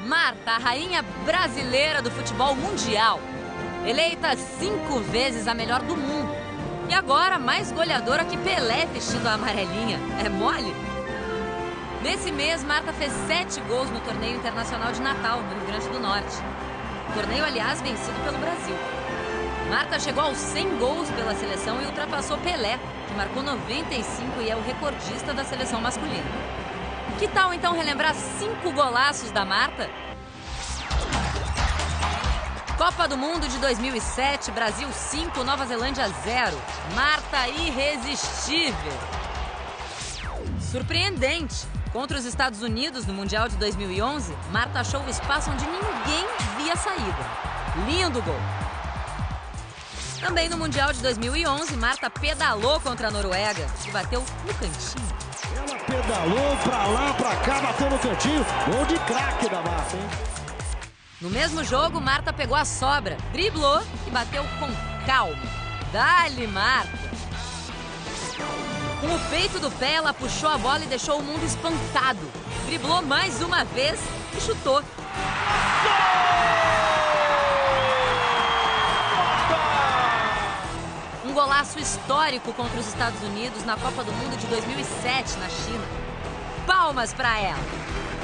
Marta, a rainha brasileira do futebol mundial. Eleita 5 vezes a melhor do mundo. E agora mais goleadora que Pelé vestindo a amarelinha. É mole? Nesse mês, Marta fez 7 gols no torneio internacional de Natal, no Rio Grande do Norte. Torneio, aliás, vencido pelo Brasil. Marta chegou aos 100 gols pela seleção e ultrapassou Pelé, que marcou 95 e é o recordista da seleção masculina. Que tal, então, relembrar 5 golaços da Marta? Copa do Mundo de 2007, Brasil 5, Nova Zelândia 0. Marta irresistível. Surpreendente. Contra os Estados Unidos, no Mundial de 2011, Marta achou o espaço onde ninguém via saída. Lindo gol. Também no Mundial de 2011, Marta pedalou contra a Noruega e bateu no cantinho. Ela pedalou pra lá, pra cá, bateu no cantinho. Gol de craque da Marta, hein? No mesmo jogo, Marta pegou a sobra, driblou e bateu com calma. Dá-lhe, Marta! Com o peito do pé, ela puxou a bola e deixou o mundo espantado. Driblou mais uma vez e chutou. Um golaço histórico contra os Estados Unidos na Copa do Mundo de 2007, na China. Palmas para ela!